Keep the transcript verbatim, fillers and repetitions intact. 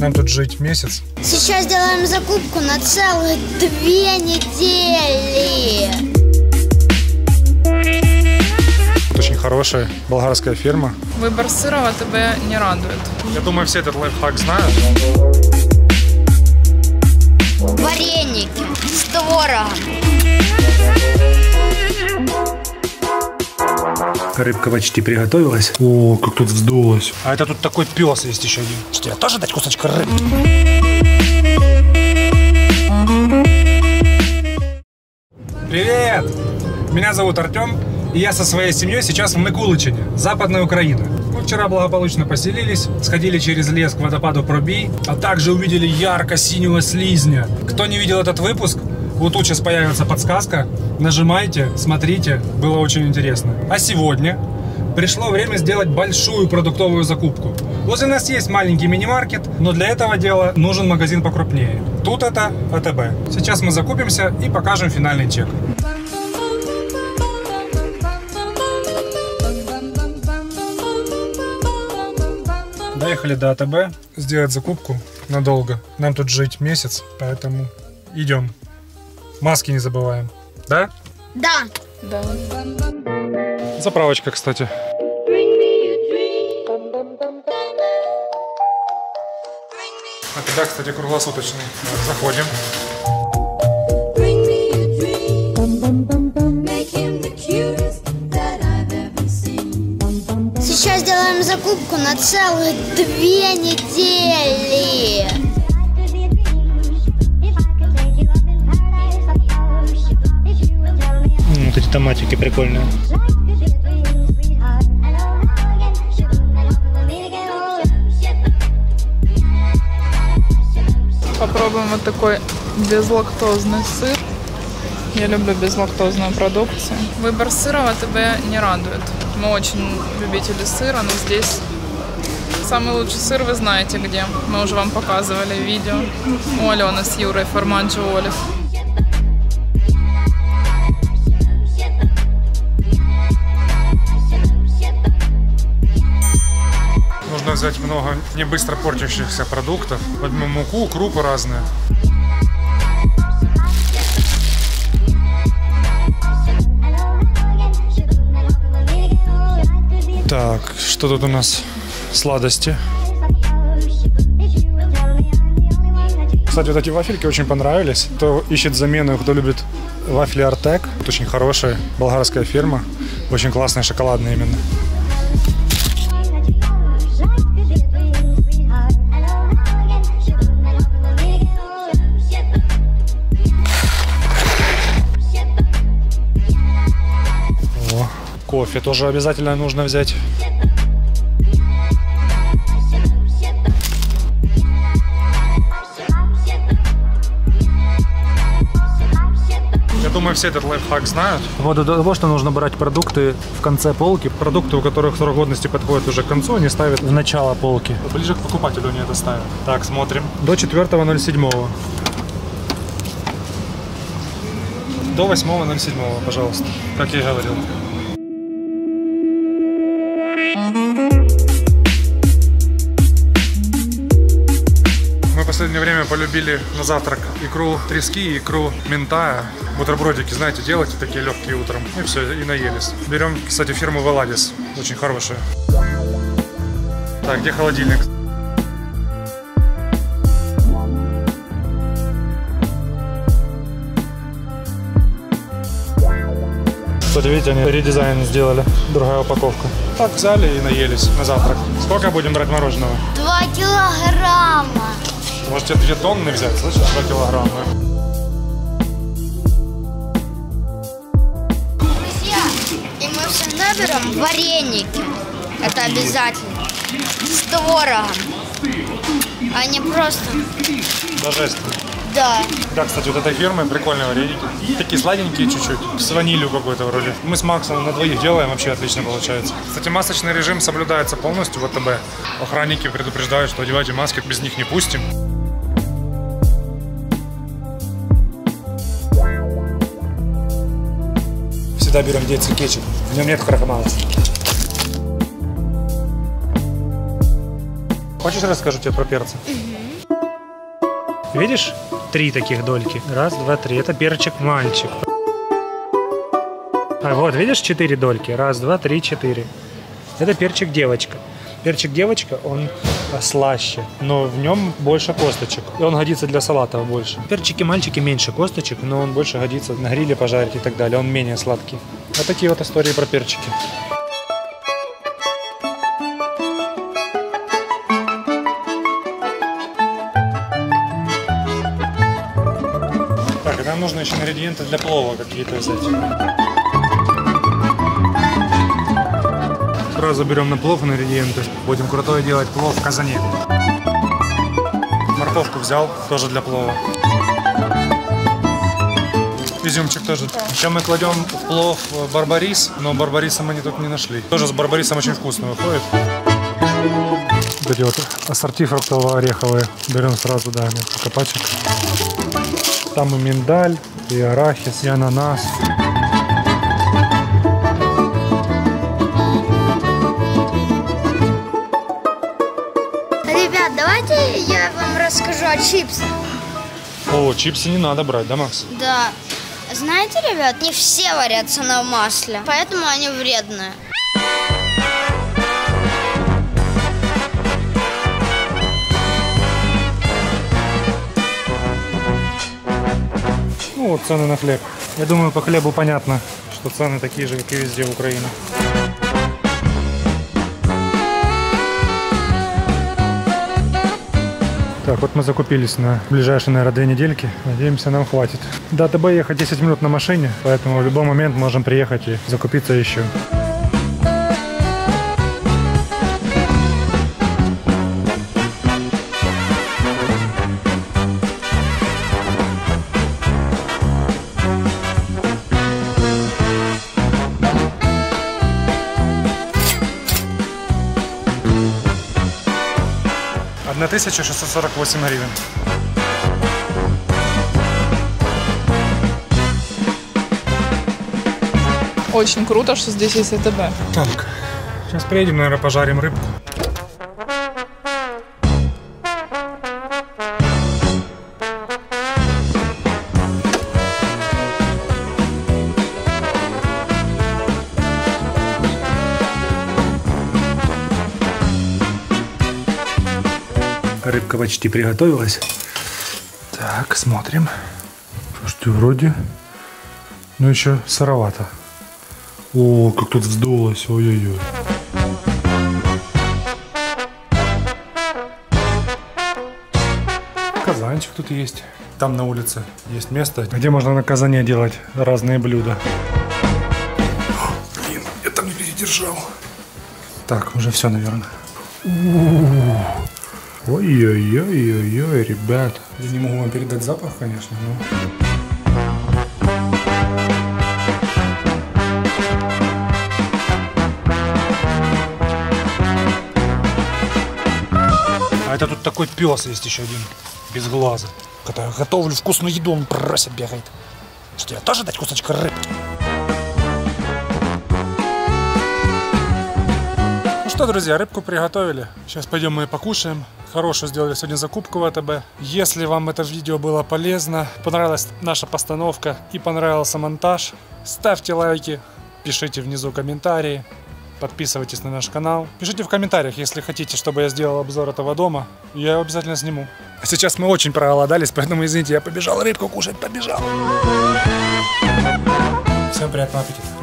Нам тут жить месяц. Сейчас делаем закупку на целых две недели. Очень хорошая болгарская фирма. Выбор сыра в АТБ не радует. Я думаю, все этот лайфхак знают. Вареники с творогом. Рыбка почти приготовилась. О, как тут вздулась. А это тут такой пес есть еще один. Что, я тоже дать кусочек рыбы? Привет! Меня зовут Артем, и я со своей семьей сейчас в Микуличине, Западная Украина. Мы вчера благополучно поселились, сходили через лес к водопаду Пробій, а также увидели ярко-синего слизня. Кто не видел этот выпуск, вот тут сейчас появится подсказка. Нажимайте, смотрите, было очень интересно. А сегодня пришло время сделать большую продуктовую закупку. Возле нас есть маленький мини-маркет, но для этого дела нужен магазин покрупнее. Тут это АТБ. Сейчас мы закупимся и покажем финальный чек. Доехали до АТБ, сделать закупку надолго. Нам тут жить месяц, поэтому идем. Маски не забываем. Да? Да. Да. Заправочка, кстати. А тогда, кстати, круглосуточный. Заходим. Сейчас делаем закупку на целых две недели. Вот эти томатики прикольные. Попробуем вот такой безлактозный сыр. Я люблю безлактозную продукцию. Выбор сыра в АТБ не радует. Мы очень любители сыра, но здесь самый лучший сыр вы знаете где. Мы уже вам показывали видео у Алены с Юрой Формаджо Олив. Нужно взять много не быстро портящихся продуктов. Возьмем муку, крупы разные. Так, что тут у нас? Сладости. Кстати, вот эти вафельки очень понравились. Кто ищет замену, кто любит вафли Артек. Это очень хорошая болгарская фирма. Очень классные, шоколадные именно. О, кофе тоже обязательно нужно взять. Я думаю, все этот лайфхак знают. Вот до того, что нужно брать продукты в конце полки. Продукты, у которых срок годности подходит уже к концу, они ставят в начало полки. Ближе к покупателю они это ставят. Так, смотрим. До четвёртого ноль седьмого. До восьмого ноль седьмого, пожалуйста. Как я и говорил. Мы в последнее время полюбили на завтрак икру трески и икру минтая. Бутербродики, знаете, делайте такие легкие утром. И все, и наелись. Берем, кстати, фирму Веладис. Очень хорошая. Так, где холодильник? Кстати, видите, они редизайн сделали. Другая упаковка. Так, взяли и наелись на завтрак. Сколько будем брать мороженого? Два килограмма. Можете две тонны взять, слышишь? Два килограмма. Друзья, и мы всегда берем вареники. Это обязательно. С творогом. А не просто... Божественно. Да. Да, кстати, вот этой фирмы прикольные вареники. Такие сладенькие чуть-чуть, с ванилью какой-то вроде. Мы с Максом на двоих делаем, вообще отлично получается. Кстати, масочный режим соблюдается полностью в АТБ. Охранники предупреждают, что одевайте маски, без них не пустим. Всегда берем детский кетчуп, в нем нет крахмала. Хочешь, расскажу тебе про перцы? Видишь? Три таких дольки. Раз, два, три. Это перчик-мальчик. А вот, видишь, четыре дольки. Раз, два, три, четыре. Это перчик-девочка. Перчик-девочка, он слаще, но в нем больше косточек. И он годится для салатов больше. Перчики-мальчики меньше косточек, но он больше годится на гриле пожарить и так далее. Он менее сладкий. Вот такие вот истории про перчики. Так, нам нужно еще ингредиенты для плова какие-то взять. Сразу берем на плов ингредиенты. Будем крутой делать плов в казане. Морковку взял, тоже для плова. Изюмчик тоже. Еще мы кладем в плов барбарис, но барбариса мы тут не нашли. Тоже с барбарисом очень вкусно выходит. Вот эти вот ассорти фруктово-ореховые. Берем сразу, да, несколько пачек. Там и миндаль, и арахис, и ананас. Ребят, давайте я вам расскажу о чипсах. О, чипсы не надо брать, да, Макс? Да. Знаете, ребят, не все варятся на масле, поэтому они вредные. Ну вот цены на хлеб. Я думаю, по хлебу понятно, что цены такие же, как и везде в Украине. Так, вот мы закупились на ближайшие, наверное, две недельки. Надеемся, нам хватит. До АТБ ехать десять минут на машине, поэтому в любой момент можем приехать и закупиться еще. тысяча шестьсот сорок восемь гривен. Очень круто, что здесь есть АТБ. Так, сейчас приедем, наверное, пожарим рыбку. Рыбка почти приготовилась. Так, смотрим. Слушайте, вроде, ну еще сыровато. О, как тут вздулось, ой-ой-ой. Казанчик тут есть. Там на улице есть место, где можно на казане делать разные блюда. Блин, я там не передержал. Так, уже все, наверное. Ой-ой-ой-ой-ой, ребят. Я не могу вам передать запах, конечно, но... А это тут такой пес есть еще один, без глаза. Когда я готовлю вкусную еду, он просит, бегает. Что, я тоже дать кусочек рыбки? Ну что, друзья, рыбку приготовили. Сейчас пойдем мы покушаем. Хорошую сделали сегодня закупку в АТБ. Если вам это видео было полезно, понравилась наша постановка и понравился монтаж, ставьте лайки, пишите внизу комментарии, подписывайтесь на наш канал. Пишите в комментариях, если хотите, чтобы я сделал обзор этого дома. Я его обязательно сниму. А сейчас мы очень проголодались, поэтому, извините, я побежал рыбку кушать, побежал. Всем приятного аппетита.